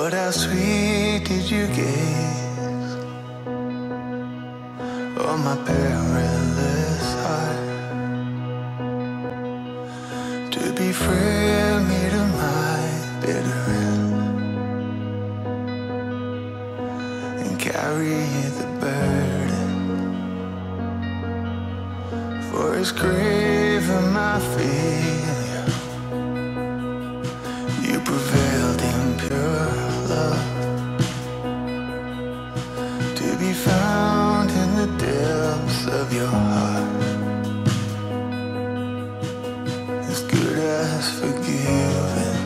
Lord, how sweet did you gaze on my perilous heart, to be friend me to my bitter end, and carry the burden for his grave and my failure. You prevailed in pure love, to be found in the depths of your heart, as good as forgiven.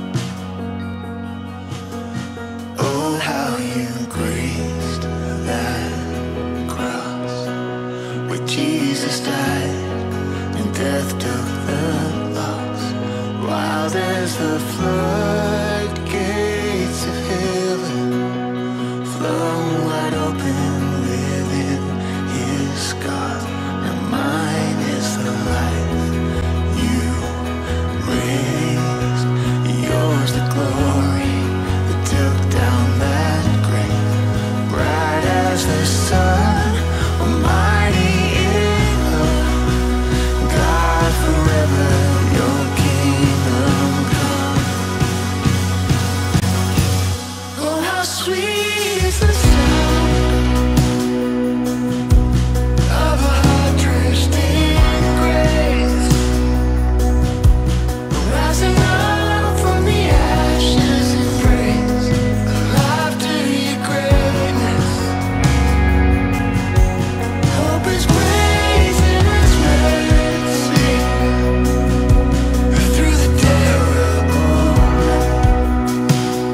Oh, how you graced that cross where Jesus died and death took the loss, wild as the floodgates of heaven, flung wide open within his scars. Now mine is the life you raised, yours the glory that took down that grave, bright as the sun, almighty in love, God forever, your kingdom come. Oh, how sweet is the sound of a heart drenched in grace, rising up from the ashes in praise, alive to your greatness. Hope is praising His mercy through the terrible night.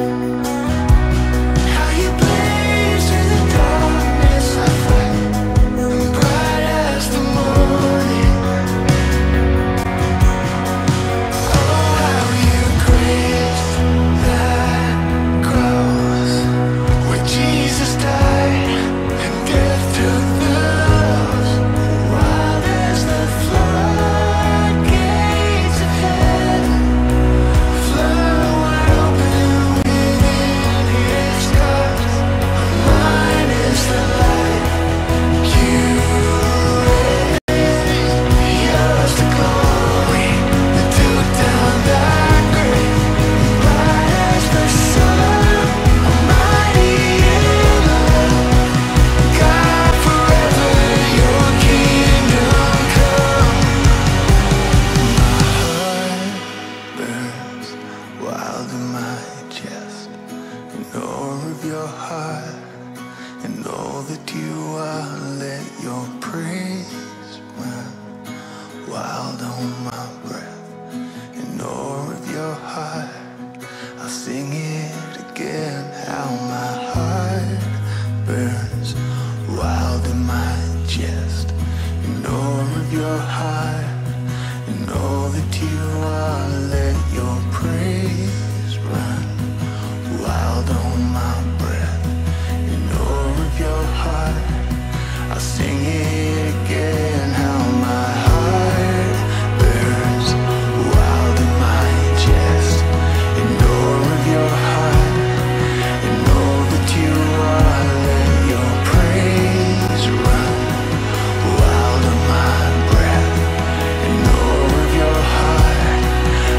How you blaze through the darkness I fight, and bright as the morning. Oh, how you graced that cross where Jesus died and death took the loss, wild as the floodgates of heaven, flung wide open within his scars. Mine is the life you raised, yours the glory that took down that grave, bright as the sun, almighty in love, God forever, your kingdom come. My heart burns wild in my chest, in awe of your heart, and all that you are. Let your praise run wild on my breath, in awe of your heart. I'll sing it again, how my heart burns wild in my chest, in awe of your heart, and all that you are. Let your praise run wild on my breath, in awe of your heart. I'll sing it again, how my heart burns wild in my chest, in awe of your heart, and all that you are. Let your praise run wild on my breath, in awe of your heart.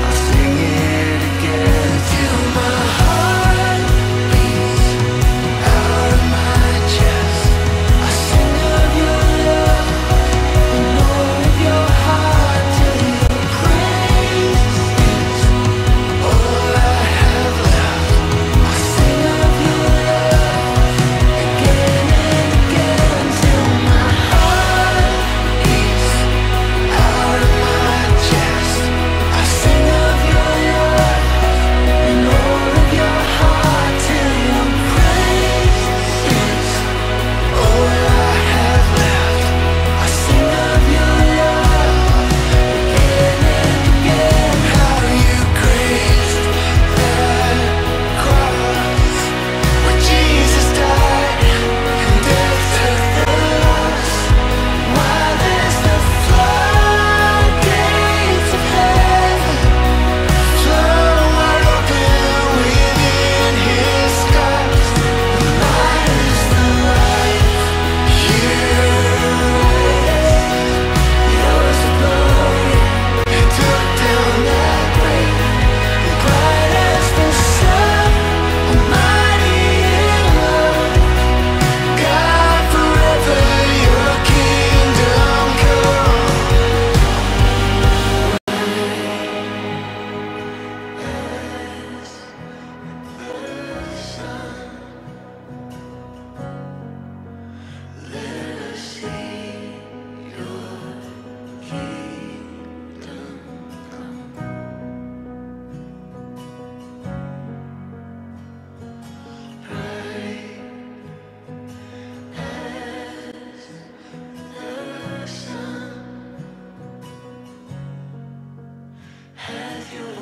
you